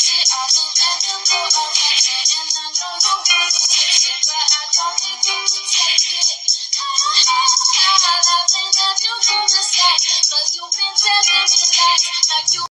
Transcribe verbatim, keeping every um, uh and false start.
shit, I've been at the boat of hundred, and I know you wanna taste it, but I don't think you can take it. Ha ha ha ha, laughing at you from the side, cause you've been telling me lies, like you